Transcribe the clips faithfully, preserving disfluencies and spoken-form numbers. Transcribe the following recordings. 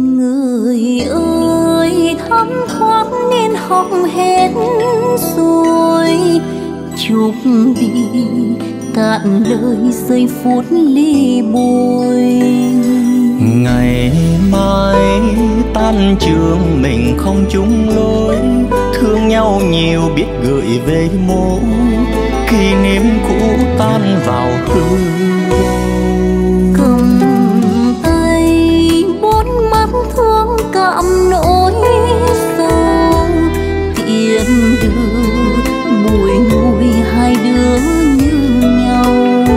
Người ơi thấm thoáng nên học hết rồi, chúc đi cạn lời giây phút ly bồi. Ngày mai tan trường mình không chung lối, thương nhau nhiều biết gửi về mối, kỷ niệm cũ tan vào hư vô. Cầm tay bốn mắt thương cảm nỗi sầu, tiễn đưa bụi ngùi hai đứa như nhau.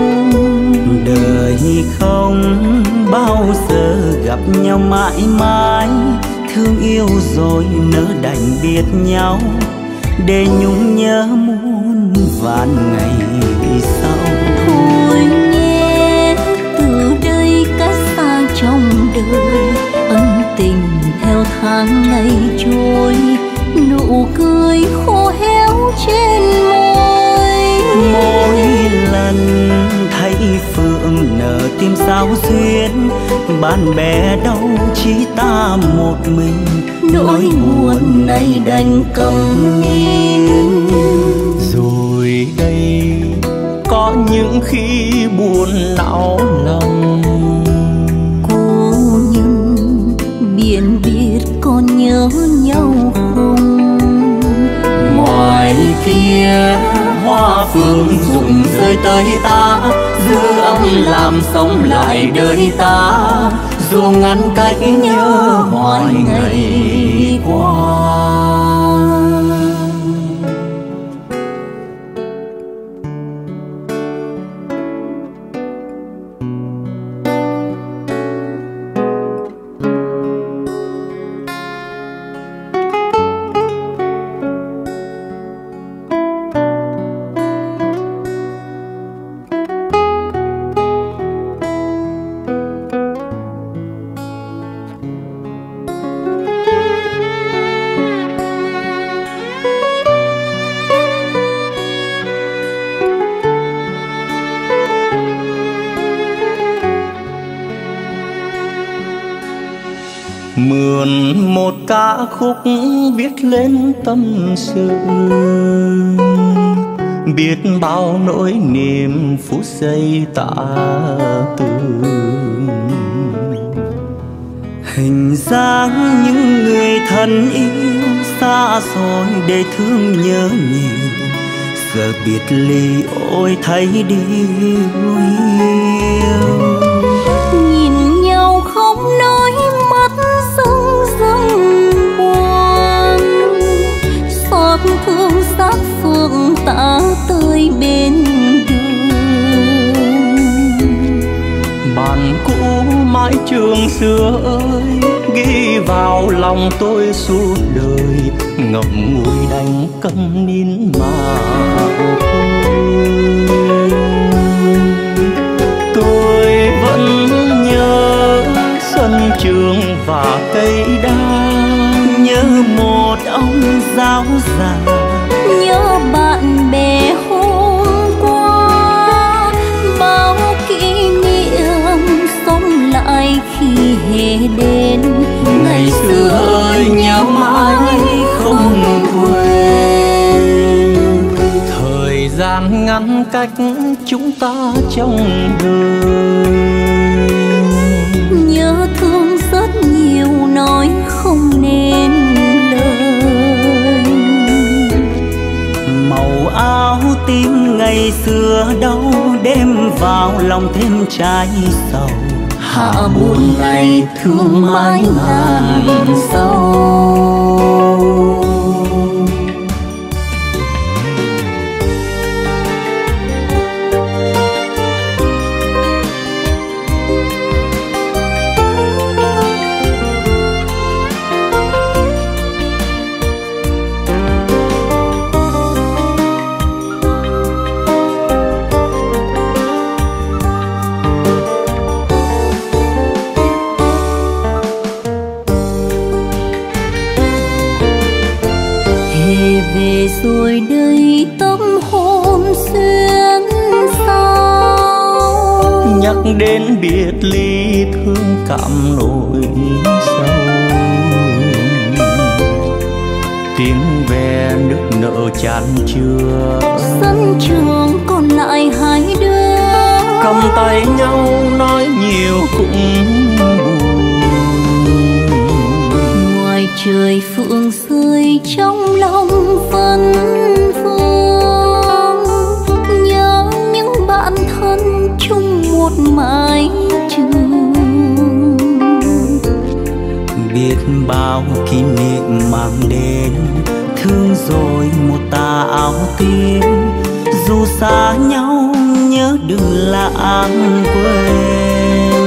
Đời không bao giờ gặp nhau mãi mãi, thương yêu rồi nỡ đành biệt nhau, để nhung nhớ muôn vạn ngày sau. Thôi nhé từ đây cách xa trong đời, ân tình theo tháng ngày trôi, nụ cười khô héo trên môi. Mỗi lần thấy phượng nở tim sao duyên, bạn bè đâu chỉ ta một mình, nỗi buồn này đành cầm nín. Rồi đây có những khi buồn não lòng, cô nhân biển biết còn nhớ nhau không? Ngoài kia hoa phương rụng rơi tới ta, dư âm làm sống lại đời ta, dù ngăn cách nhớ hoài ngày qua. Mượn một ca khúc viết lên tâm sự, biết bao nỗi niềm phút giây tả từ. Hình dáng những người thân yêu xa rồi để thương nhớ nhiều, giờ biệt ly ôi thấy điều hiu. Nhìn nhau không nói mắt rưng rưng buồn, xót thương xác phượng tả tơi bên đường. Bạn cũ mãi trường xưa ơi, ghi vào lòng tôi suốt đời, ngậm ngùi đành câm nín mà thôi. Tôi vẫn nhớ sân trường và cây đa, nhớ một ông giáo già, nhớ bạn bè hôm qua, bao kỷ niệm sống lại khi hè đến. Ngày xưa ơi nhớ mãi không quên. Thời gian ngăn cách chúng ta trong đời, nhớ thương rất nhiều nói không nên lời. Màu áo tím ngày xưa đâu đêm vào lòng thêm trái sầu, hạ buồn này thương mãi ngàn sâu. Về rồi đây tâm hồn xuyên sao, nhắc đến biệt ly thương cảm nỗi sâu. nợ chan chưa. Sân trường còn lại hai đứa cầm tay nhau nói nhiều cũng buồn. Ngoài trời phượng rơi trong lòng phân vương, nhớ những bạn thân chung một mái trường. Biết bao kỷ niệm mang đến, thương rồi một tà áo tím. Dù xa nhau nhớ đừng lãng quên.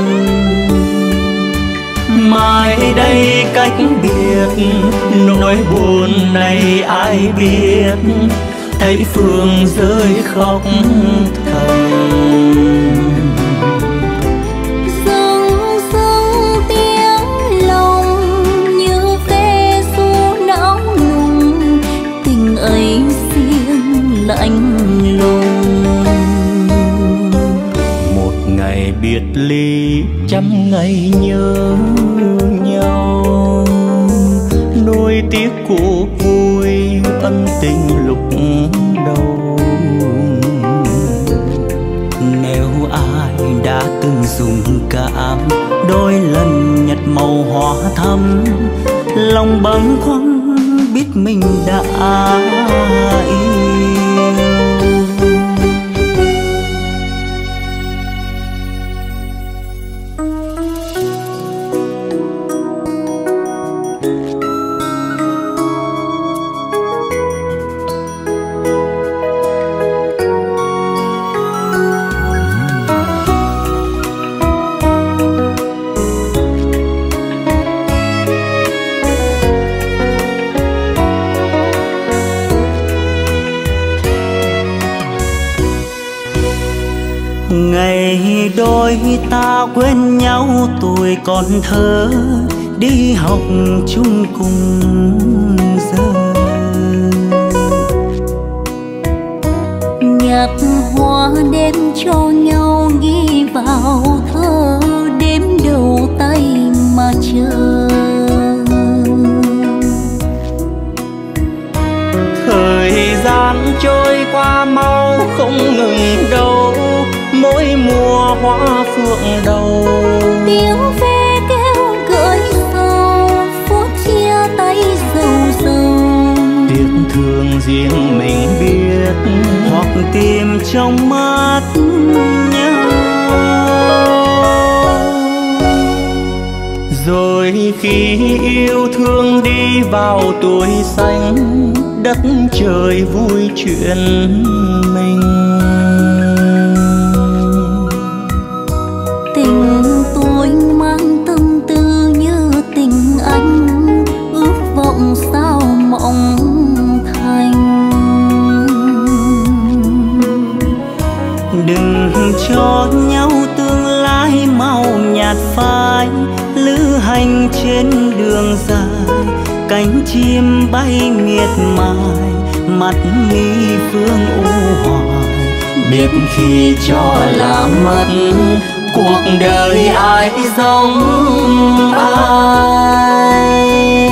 Mai đây cách biệt, nỗi buồn này ai biết. Thấy Phương rơi khóc thầm. Dâng dâng tiếng lòng như ve ru não nùng, tình ấy riêng lạnh lùng. Một ngày biệt ly trăm ngày nhớ nhau, nuối tiếc cuộc vui ân tình lúc đầu. Nếu ai đã từng dùng cảm đôi lần nhặt màu hoa thắm, lòng bâng khuâng biết mình đã yêu. Ngày đôi ta quên nhau tuổi còn thơ, đi học chung cùng giờ. Nhặt hoa đem cho nhau ghi vào thơ, đếm đầu tay mà chờ. Thời gian trôi qua mau không ngừng đâu, mỗi mùa hoa phượng đầu. Tiếng ve kêu gợi sầu, phút chia tay dầu dầu. Tiếc thương riêng mình biết, hoặc tìm trong mắt nhau. Rồi khi yêu thương đi vào tuổi xanh, đất trời vui chuyện mình. Tình tôi mang tâm tư như tình anh, ước vọng sao mộng thành. Đừng cho nhau tương lai màu nhạt phai, lữ hành trên đường dài, cánh chim bay miệt mài, mắt mi phương u hoài. Biết khi cho là mất, cuộc đời ai giống ai.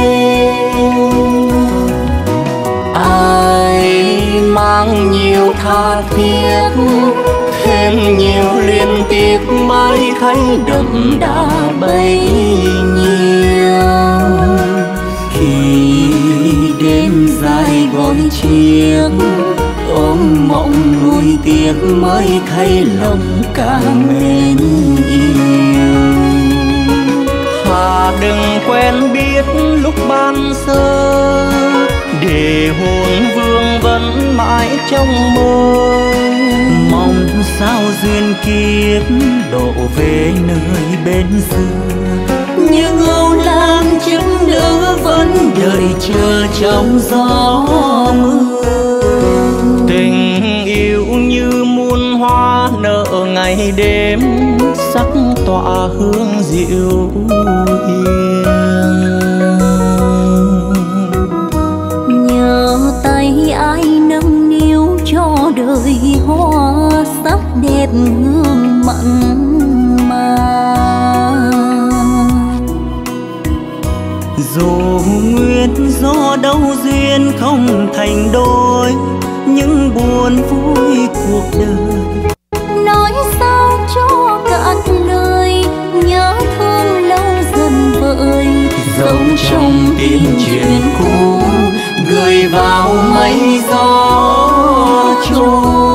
Ai mang nhiều tha thiết, thêm nhiều liên tiếc mới thấy đậm đà bấy nhiêu. Khi đêm dài gối chiếc, ôm mộng nuối tiếc mới thấy lòng càng mến yêu. Và đừng quen biết lúc ban sơ, để hồn vương vẫn mãi trong mơ. Mong sao duyên kiếp độ về nơi bên xưa, Nhưng âu lam chứng nữ vẫn đợi chờ trong gió mưa. Tình yêu như muôn hoa nở ngày đêm, sắc tỏa hương dịu hiền. nhờ tay ai nâng niu cho đời hoa sắc đẹp hương mặn mà. Dù nguyên do đâu duyên không thành đôi, những buồn vui cuộc đời nói sao cho cạn lời, nhớ thương lâu dần vơi, dấu trong tim chuyện cũ gửi vào mây gió trôi.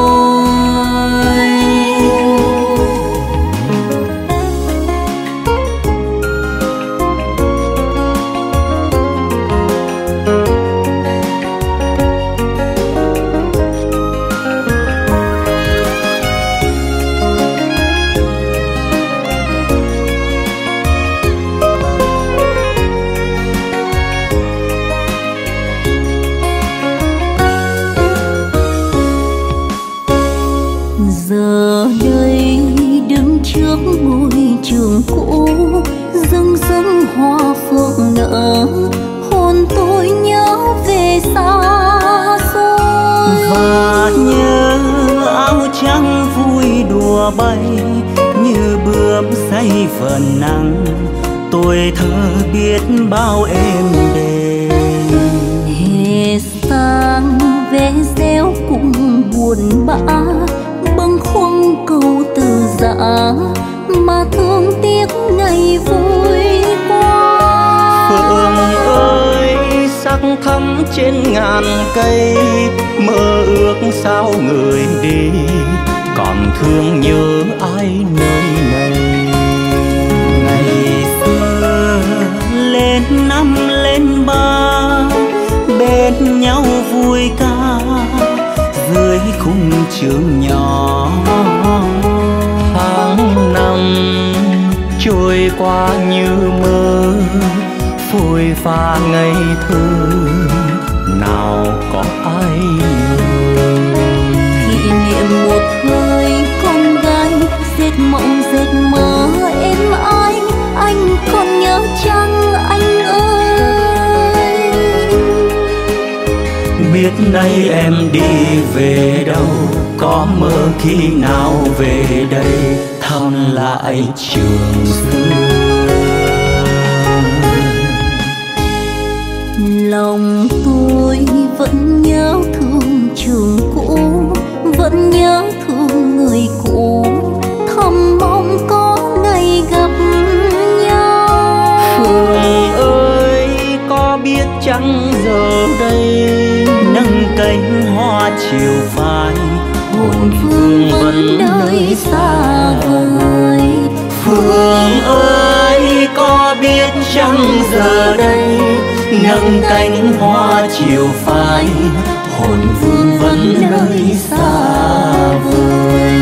Giờ đây đứng trước ngôi trường cũ, rừng rừng hoa phượng nở, hồn tôi nhớ về xa xôi. Và nhớ áo trắng vui đùa bay như bướm say phần nắng, tuổi thơ biết bao êm đềm. Hè sang vé réo cùng buồn bã, bâng khuâng câu từ giã mà thương tiếc ngày vui qua. Phượng ơi sắc thắm trên ngàn cây, mơ ước sao người đi, còn thương nhớ ai nơi này. Ngày xưa Lên năm lên ba bên nhau vui ca, dưới khung trường nhỏ. Tháng năm trôi qua như mơ, phôi pha ngây thơ, nào có ai ngờ. Kỷ niệm một thời con gái dệt mộng dệt mơ em ái, anh còn nhớ chăng anh ơi? Biết nay em đi về đâu, có mơ khi nào về đây thăm lại trường xưa. Lòng tôi vẫn nhớ thương trường cũ, vẫn nhớ thương người cũ, thầm mong có ngày gặp nhau. Phượng ơi có biết chăng giờ đây nâng cánh hoa chiều phai, hồn phương vẫn nơi xa vời. Phượng ơi có biết chăng giờ đây nâng cánh hoa chiều phai, hồn vương vẫn nơi xa vời.